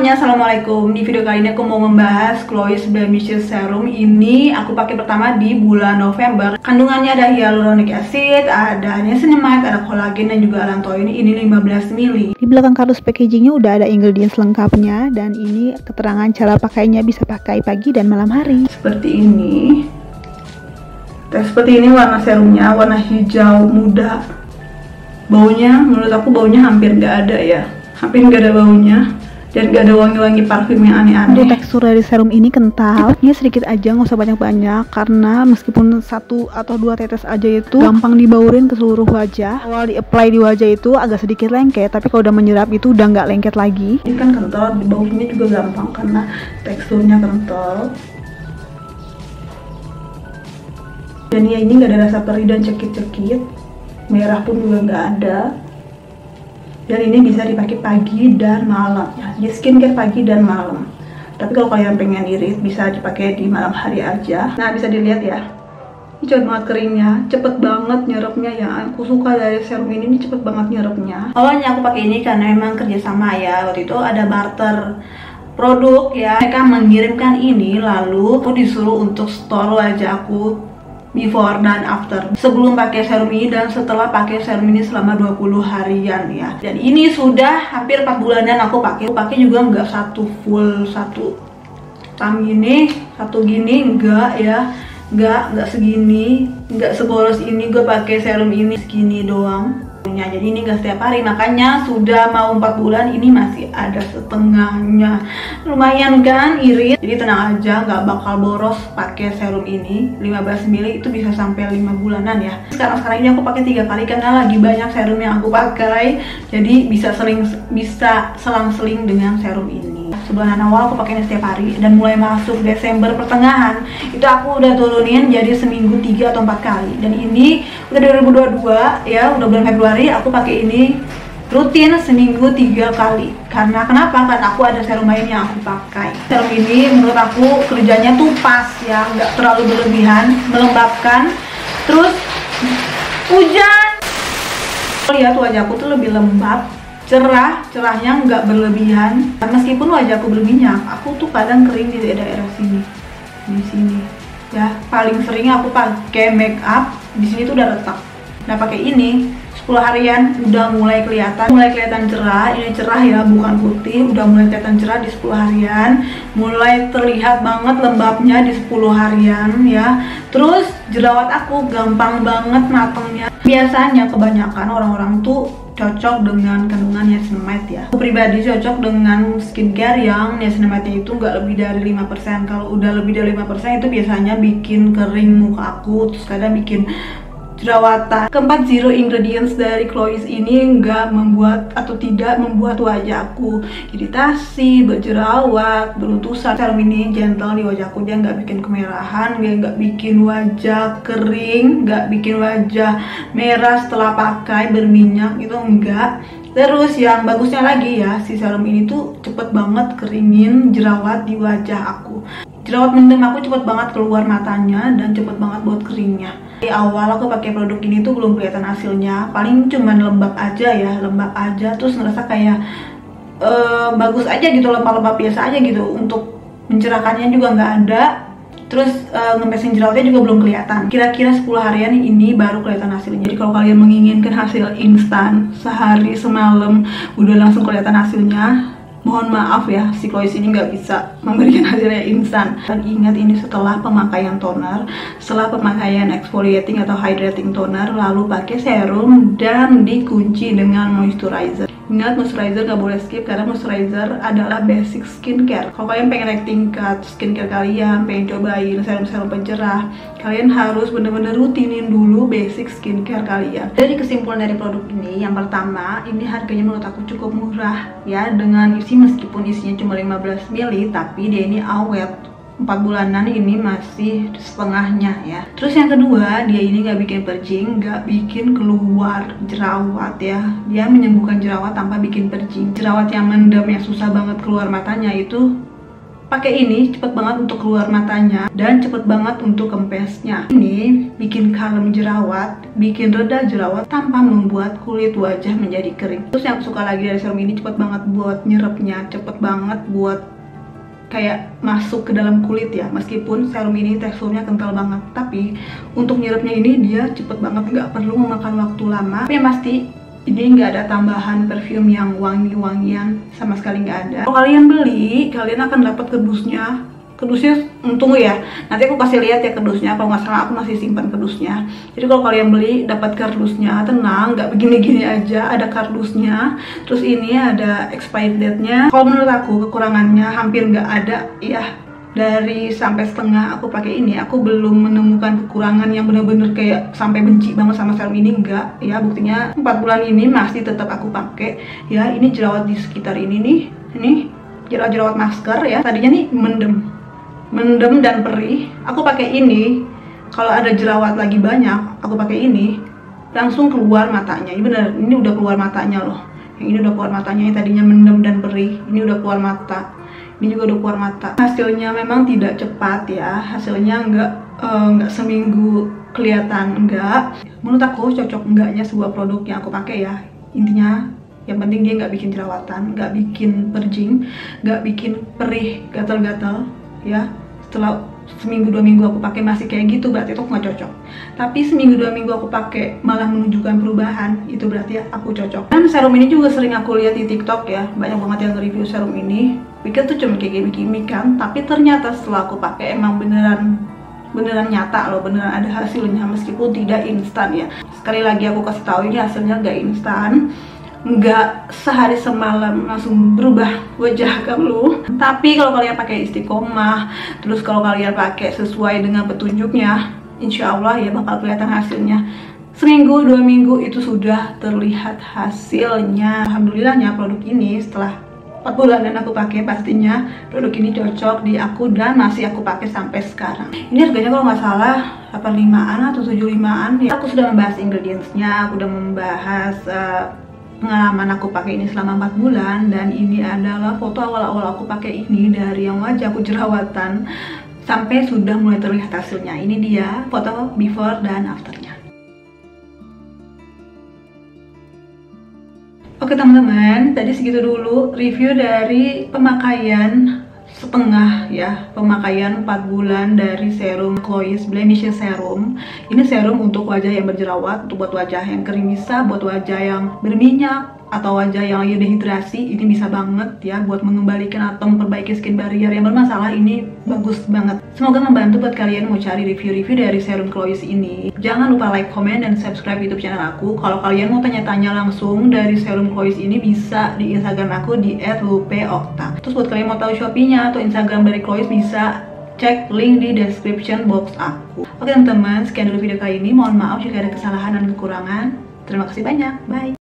semuanya, assalamualaikum. Di video kali ini aku mau membahas Chloe's Blemishes Serum. Ini aku pakai pertama di bulan November. Kandungannya ada hyaluronic acid, ada niacinamide, ada kolagen dan juga allantoin. Ini 15 ml. Di belakang kardus packagingnya udah ada ingredients lengkapnya, dan ini keterangan cara pakainya, bisa pakai pagi dan malam hari. Seperti ini. Seperti ini warna serumnya, warna hijau muda. Baunya, menurut aku baunya hampir nggak ada ya. Hampir nggak ada baunya. Dan gak ada wangi-wangi parfum yang aneh-aneh. Untuk tekstur dari serum ini kental, ini sedikit aja, nggak usah banyak-banyak, karena meskipun 1 atau 2 tetes aja itu gampang dibaurin ke seluruh wajah. Awal di-apply di wajah itu agak sedikit lengket, tapi kalau udah menyerap itu udah nggak lengket lagi. Ini kan kental, dibaunya juga gampang karena teksturnya kental. Dan ya ini nggak ada rasa perih dan cekit-cekit, merah pun juga nggak ada. Dan ini bisa dipakai pagi dan malam ya, di skincare pagi dan malam. Tapi kalau kalian pengen irit bisa dipakai di malam hari aja. Nah, bisa dilihat ya, ini cepet banget keringnya, cepet banget nyerapnya ya. Aku suka dari serum ini cepet banget nyerapnya. Awalnya aku pakai ini karena emang kerjasama ya, waktu itu ada barter produk ya. Mereka mengirimkan ini, lalu aku disuruh untuk store wajah aku before dan after, sebelum pakai serum ini dan setelah pakai serum ini selama 20 harian ya. Dan ini sudah hampir 4 bulanan aku pakai. Juga nggak satu full, satu tam gini, satu gini, enggak ya, nggak segini, nggak seboros ini gue pakai serum ini, segini doang. Jadi ini gak setiap hari, makanya sudah mau 4 bulan ini masih ada setengahnya. Lumayan kan irit. Jadi tenang aja, gak bakal boros pakai serum ini. 15 ml itu bisa sampai 5 bulanan ya. Sekarang ini aku pakai 3 kali karena lagi banyak serum yang aku pakai. Jadi bisa selang-seling dengan serum ini. Sebulan awal aku pakai ini setiap hari, dan mulai masuk Desember pertengahan itu aku udah turunin jadi seminggu 3 atau 4 kali. Dan ini udah 2022 ya, udah bulan Februari aku pakai ini rutin seminggu 3 kali. Karena kenapa? Karena aku ada serum lain yang aku pakai. Serum ini menurut aku kerjanya tuh pas ya, nggak terlalu berlebihan, melembabkan. Terus hujan, lihat wajahku tuh lebih lembab, cerahnya nggak berlebihan. Meskipun wajahku berminyak, aku tuh kadang kering di daerah sini, di sini ya. Paling sering aku pakai make up di sini tuh udah retak. Nah, pakai ini 10 harian udah mulai kelihatan cerah. Ini cerah ya, bukan putih. Udah mulai kelihatan cerah di 10 harian. Mulai terlihat banget lembabnya di 10 harian ya. Terus jerawat aku gampang banget matengnya. Biasanya kebanyakan orang-orang tuh cocok dengan kandungan niacinamide ya. Aku pribadi cocok dengan skincare yang niacinamide-nya itu nggak lebih dari 5%. Kalau udah lebih dari 5% itu biasanya bikin kering muka aku, terus kadang bikin jerawatan. Keempat, zero ingredients dari Chloe's ini nggak membuat atau tidak membuat wajahku iritasi, berjerawat, beruntusan. Serum ini gentle di wajahku, dia nggak bikin kemerahan, dia nggak bikin wajah kering, nggak bikin wajah merah setelah pakai, berminyak, itu enggak. Terus yang bagusnya lagi ya, si serum ini tuh cepet banget keringin jerawat di wajah aku. Jerawat mendem aku cepet banget keluar matanya dan cepet banget buat keringnya. Di awal aku pakai produk ini tuh belum kelihatan hasilnya, paling cuman lembab aja ya, lembab aja. Terus ngerasa kayak bagus aja gitu, lembab-lembab biasa aja gitu. Untuk mencerahkannya juga nggak ada. Terus ngempesin jerawatnya juga belum kelihatan. Kira-kira 10 harian ini baru kelihatan hasilnya. Jadi kalau kalian menginginkan hasil instan, sehari semalam udah langsung kelihatan hasilnya, mohon maaf ya, si Chloe's ini nggak bisa memberikan hasilnya instan. Dan ingat, ini setelah pemakaian toner, setelah pemakaian exfoliating atau hydrating toner, lalu pakai serum dan dikunci dengan moisturizer. Ingat, moisturizer nggak boleh skip karena moisturizer adalah basic skincare. Kalau kalian pengen naik tingkat skincare kalian, pengen cobain serum-serum pencerah, kalian harus bener-bener rutinin dulu basic skincare kalian. Jadi kesimpulan dari produk ini, yang pertama, ini harganya menurut aku cukup murah ya, dengan isi, meskipun isinya cuma 15 ml, tapi dia ini awet. 4 bulanan ini masih setengahnya ya. Terus yang kedua, dia ini nggak bikin perjing, nggak bikin keluar jerawat ya. Dia menyembuhkan jerawat tanpa bikin perjing. Jerawat yang mendem, yang susah banget keluar matanya itu pakai ini cepet banget untuk keluar matanya dan cepet banget untuk kempesnya. Ini bikin kalem jerawat, bikin reda jerawat tanpa membuat kulit wajah menjadi kering. Terus yang aku suka lagi dari serum ini, cepet banget buat nyerapnya, cepet banget buat kayak masuk ke dalam kulit ya. Meskipun serum ini teksturnya kental banget, tapi untuk nyerapnya ini dia cepet banget, nggak perlu memakan waktu lama. Tapi yang pasti ini nggak ada tambahan perfume yang wangi-wangian, sama sekali nggak ada. Kalau kalian beli, kalian akan dapat kardusnya. Kardusnya, tunggu ya, nanti aku kasih lihat ya kardusnya. Kalau nggak salah aku masih simpan kardusnya. Jadi kalau kalian beli dapat kardusnya, tenang, nggak begini-gini aja, ada kardusnya. Terus ini ada expired date-nya. Kalau menurut aku kekurangannya hampir nggak ada ya. Dari sampai setengah aku pakai ini, aku belum menemukan kekurangan yang bener-bener kayak sampai benci banget sama serum ini, enggak ya. Buktinya 4 bulan ini masih tetap aku pakai ya. Ini jerawat di sekitar ini nih, ini jerawat masker ya. Tadinya nih mendem dan perih. Aku pakai ini, kalau ada jerawat lagi banyak aku pakai ini, langsung keluar matanya. Ini bener, ini udah keluar matanya loh. Yang ini udah keluar matanya, yang tadinya mendem dan perih, ini udah keluar mata. Ini juga udah keluar mata. Hasilnya memang tidak cepat ya, hasilnya nggak seminggu kelihatan, enggak. Menurut aku cocok enggaknya sebuah produk yang aku pakai ya. Intinya yang penting dia nggak bikin jerawatan, nggak bikin purging, nggak bikin perih gatal-gatal ya. Setelah seminggu 2 minggu aku pakai masih kayak gitu, berarti itu nggak cocok. Tapi seminggu 2 minggu aku pakai malah menunjukkan perubahan, itu berarti aku cocok. Dan serum ini juga sering aku lihat di TikTok ya, banyak banget yang review serum ini. Pikir tuh cuma kayak gimmick kan, tapi ternyata setelah aku pakai emang beneran nyata loh, beneran ada hasilnya meskipun tidak instan ya. Sekali lagi aku kasih tahu, ini hasilnya nggak instan, nggak sehari semalam langsung berubah wajah kamu. Tapi kalau kalian pakai istiqomah, terus kalau kalian pakai sesuai dengan petunjuknya, insya Allah ya bakal kelihatan hasilnya. Seminggu 2 minggu itu sudah terlihat hasilnya. Alhamdulillahnya produk ini setelah 4 bulan dan aku pakai, pastinya produk ini cocok di aku dan masih aku pakai sampai sekarang. Ini harganya kalau nggak salah 85-an atau 75-an ya. Aku sudah membahas ingredientsnya, aku udah membahas pengalaman aku pakai ini selama 4 bulan. Dan ini adalah foto awal-awal aku pakai ini, dari yang wajah aku jerawatan sampai sudah mulai terlihat hasilnya. Ini dia foto before dan afternya. Oke teman-teman, tadi segitu dulu review dari pemakaian setengah ya, pemakaian 4 bulan dari serum Chloe's Blemish Serum. Ini serum untuk wajah yang berjerawat, untuk buat wajah yang kering bisa, buat wajah yang berminyak atau wajah yang lagi dehidrasi, ini bisa banget ya buat mengembalikan atau memperbaiki skin barrier yang bermasalah. Ini bagus banget. Semoga membantu buat kalian mau cari review-review dari serum Chloe's ini. Jangan lupa like, comment, dan subscribe YouTube channel aku. Kalau kalian mau tanya-tanya langsung dari serum Chloe's ini, bisa di Instagram aku di @lupeokta. Terus buat kalian mau tahu Shopee-nya atau Instagram dari Chloe's, bisa cek link di description box aku. Oke teman-teman, sekian dulu video kali ini. Mohon maaf jika ada kesalahan dan kekurangan. Terima kasih banyak. Bye.